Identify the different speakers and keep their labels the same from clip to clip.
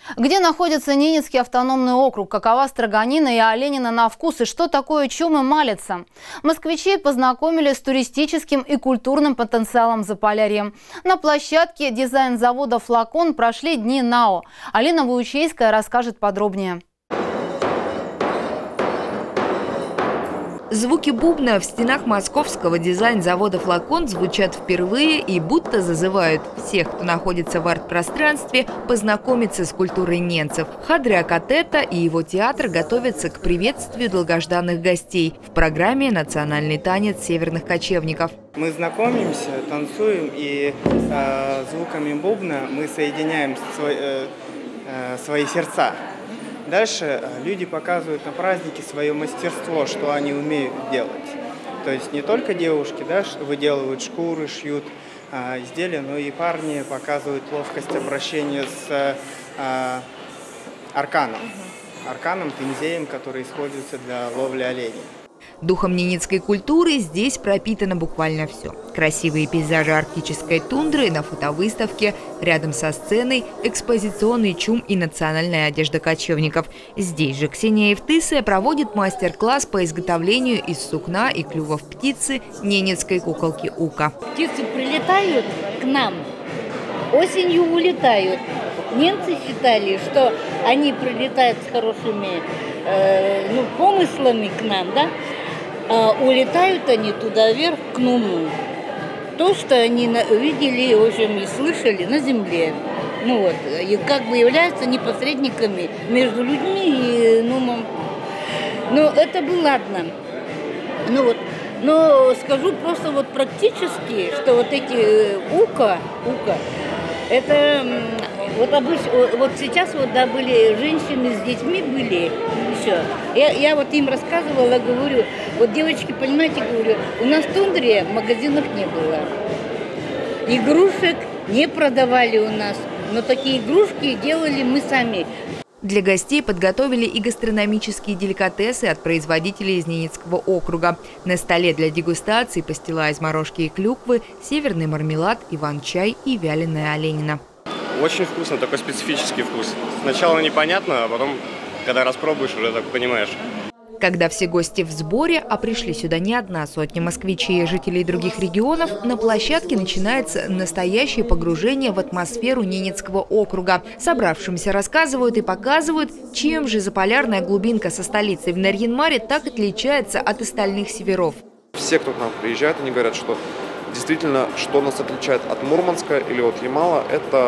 Speaker 1: Где находится Ненецкий автономный округ, какова строганина и оленина на вкус и что такое чум и малица? Москвичи познакомились с туристическим и культурным потенциалом Заполярья. На площадке дизайн-завода «Флакон» прошли дни НАО. Алина Вуючейская расскажет подробнее.
Speaker 2: Звуки бубна в стенах московского дизайн-завода «Флакон» звучат впервые и будто зазывают всех, кто находится в арт-пространстве, познакомиться с культурой ненцев. Хадри Акатета и его театр готовятся к приветствию долгожданных гостей в программе «Национальный танец северных кочевников».
Speaker 3: Мы знакомимся, танцуем, и звуками бубна мы соединяем свои сердца. Дальше люди показывают на празднике свое мастерство, что они умеют делать. То есть не только девушки, да, выделывают шкуры, шьют изделия, но и парни показывают ловкость обращения с арканом. Арканом, тензеем, который используется для ловли оленей.
Speaker 2: Духом ненецкой культуры здесь пропитано буквально все. Красивые пейзажи арктической тундры на фотовыставке, рядом со сценой экспозиционный чум и национальная одежда кочевников. Здесь же Ксения Евтысая проводит мастер-класс по изготовлению из сукна и клювов птицы ненецкой куколки Ука.
Speaker 4: Птицы прилетают к нам, осенью улетают. Немцы считали, что они прилетают с хорошими помыслами к нам, да? А улетают они туда вверх, к Нуму. То, что они видели, в общем, и слышали на земле. Ну вот, и как бы являются не посредниками между людьми и Нумом. Но это бы ладно. Ну вот, но скажу просто вот практически, что вот эти ука, это вот обычно, вот сейчас вот, да, были женщины с детьми были еще. Я вот им рассказывала, говорю, вот девочки, понимаете, говорю, у нас в тундре магазинов не было. Игрушек не продавали у нас, но такие игрушки делали мы сами.
Speaker 2: Для гостей подготовили и гастрономические деликатесы от производителей из Ненецкого округа. На столе для дегустации пастила из морожки и клюквы, северный мармелад, иван-чай и вяленая оленина.
Speaker 5: Очень вкусно, такой специфический вкус. Сначала непонятно, а потом, когда распробуешь, уже так понимаешь.
Speaker 2: Когда все гости в сборе, а пришли сюда не одна сотня москвичей и жителей других регионов, на площадке начинается настоящее погружение в атмосферу Ненецкого округа. Собравшимся рассказывают и показывают, чем же заполярная глубинка со столицей в Нарьян-Маре так отличается от остальных северов.
Speaker 6: Все, кто к нам приезжает, они говорят, что действительно, что нас отличает от Мурманска или от Ямала,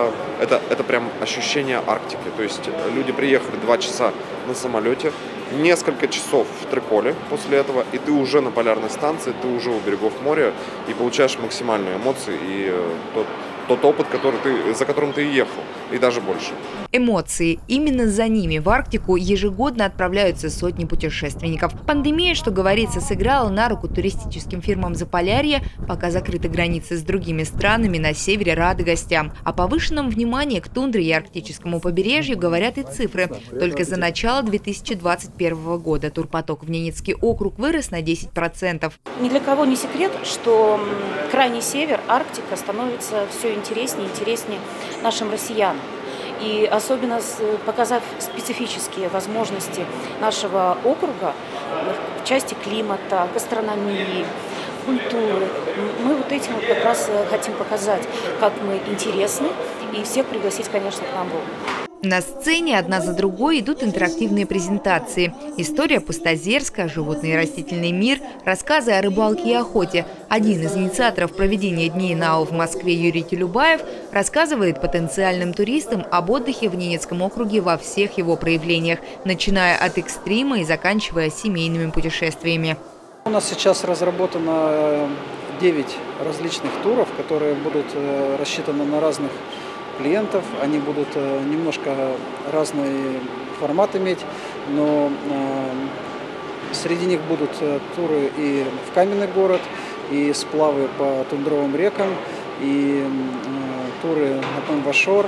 Speaker 6: это прям ощущение Арктики. То есть люди приехали 2 часа на самолете, несколько часов в Триполи после этого, и ты уже на полярной станции, ты уже у берегов моря и получаешь максимальные эмоции и тот опыт, за которым ты ехал, и даже больше.
Speaker 2: Эмоции. Именно за ними в Арктику ежегодно отправляются сотни путешественников. Пандемия, что говорится, сыграла на руку туристическим фирмам Заполярья, пока закрыты границы с другими странами, на севере рады гостям. О повышенном внимании к тундре и арктическому побережью говорят и цифры. Только за начало 2021 года турпоток в Ненецкий округ вырос на 10%.
Speaker 7: Ни для кого не секрет, что крайний север, Арктика, становится все интереснее и интереснее нашим россиянам. И особенно показав специфические возможности нашего округа в части климата, гастрономии, культуры. Мы вот этим вот как раз хотим показать, как мы интересны, и всех пригласить, конечно, к нам в округ.
Speaker 2: На сцене одна за другой идут интерактивные презентации. История Пустозерска, животный и растительный мир, рассказы о рыбалке и охоте. Один из инициаторов проведения Дней НАО в Москве Юрий Телюбаев рассказывает потенциальным туристам об отдыхе в Ненецком округе во всех его проявлениях, начиная от экстрима и заканчивая семейными путешествиями.
Speaker 8: У нас сейчас разработано 9 различных туров, которые будут рассчитаны на разных клиентов. Они будут немножко разный формат иметь, но среди них будут туры и в каменный город, и сплавы по тундровым рекам, и туры на Памвашор,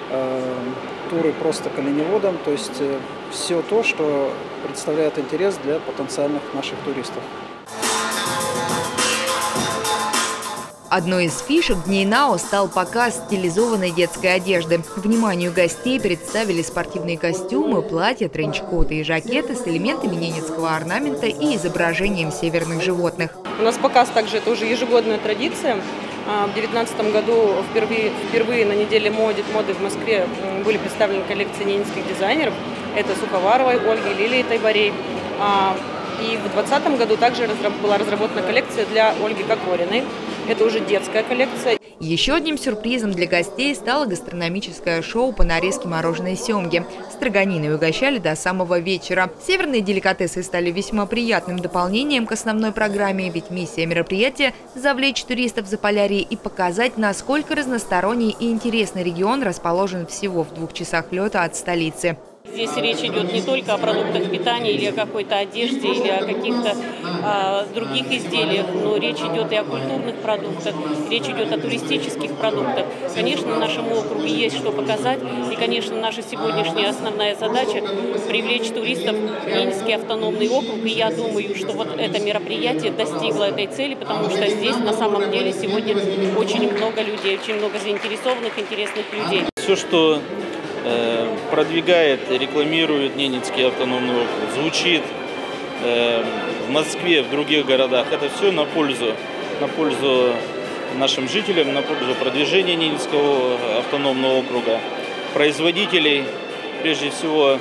Speaker 8: туры просто к оленеводам, то есть все то, что представляет интерес для потенциальных наших туристов.
Speaker 2: Одной из фишек Дней НАО стал показ стилизованной детской одежды. Вниманию гостей представили спортивные костюмы, платья, тренчкоты и жакеты с элементами ненецкого орнамента и изображением северных животных.
Speaker 9: У нас показ также это уже ежегодная традиция. В 2019 году впервые на неделе моды в Москве были представлены коллекции ненецких дизайнеров. Это Суховаровой, Ольги, Лилии Тайбарей. И в 2020 году также была разработана коллекция для Ольги Кокориной. Это уже детская коллекция.
Speaker 2: Еще одним сюрпризом для гостей стало гастрономическое шоу по нарезке мороженой семги. Строганиной угощали до самого вечера. Северные деликатесы стали весьма приятным дополнением к основной программе, ведь миссия мероприятия – завлечь туристов Заполярья и показать, насколько разносторонний и интересный регион расположен всего в 2 часах лета от столицы.
Speaker 10: Здесь речь идет не только о продуктах питания или о какой-то одежде, или о каких-то других изделиях, но речь идет и о культурных продуктах, речь идет о туристических продуктах. Конечно, нашему округу есть что показать, и, конечно, наша сегодняшняя основная задача – привлечь туристов в Ненецкий автономный округ, и я думаю, что вот это мероприятие достигло этой цели, потому что здесь на самом деле сегодня очень много людей, очень много заинтересованных, интересных людей.
Speaker 11: Все, что продвигает, рекламирует Ненецкий автономный округ, звучит в Москве, в других городах. Это все на пользу нашим жителям, на пользу продвижения Ненецкого автономного округа, производителей, прежде всего,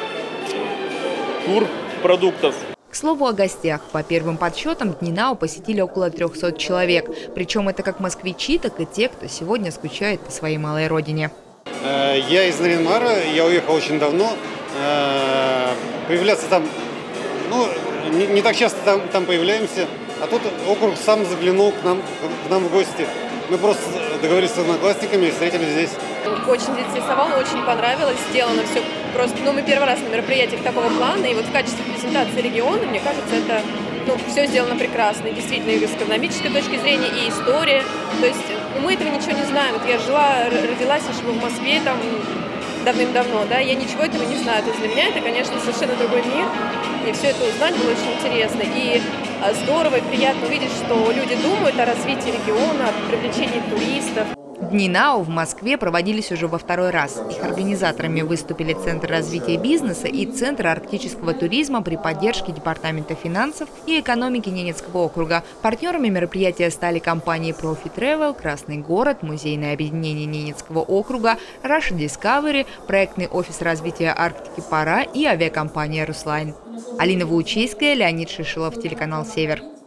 Speaker 11: турпродуктов.
Speaker 2: К слову о гостях. По первым подсчетам Дни НАО посетили около 300 человек. Причем это как москвичи, так и те, кто сегодня скучает по своей малой родине.
Speaker 12: Я из Нарьян-Мара, я уехал очень давно. Появляться там, не так часто там появляемся. А тут округ сам заглянул к нам в гости. Мы просто договорились с одноклассниками и встретились здесь.
Speaker 13: Очень заинтересовало, очень понравилось, сделано все просто. Мы первый раз на мероприятиях такого плана, и вот в качестве презентации региона, мне кажется, это все сделано прекрасно. И действительно, и с экономической точки зрения, и история. То есть мы этого ничего не знаем. Вот я родилась и живу в Москве там давным-давно, да, я ничего этого не знаю. То есть для меня это, конечно, совершенно другой мир. И все это узнать было очень интересно. И здорово и приятно увидеть, что люди думают о развитии региона, о привлечении туристов.
Speaker 2: Дни НАО в Москве проводились уже во 2-й раз. Их организаторами выступили Центр развития бизнеса и Центр арктического туризма при поддержке Департамента финансов и экономики Ненецкого округа. Партнерами мероприятия стали компании Profi Travel, Красный город, Музейное объединение Ненецкого округа, Russia Discovery, проектный офис развития Арктики «Пора» и авиакомпания «Руслайн». Алина Ваучейская, Леонид Шишилов, телеканал «Север».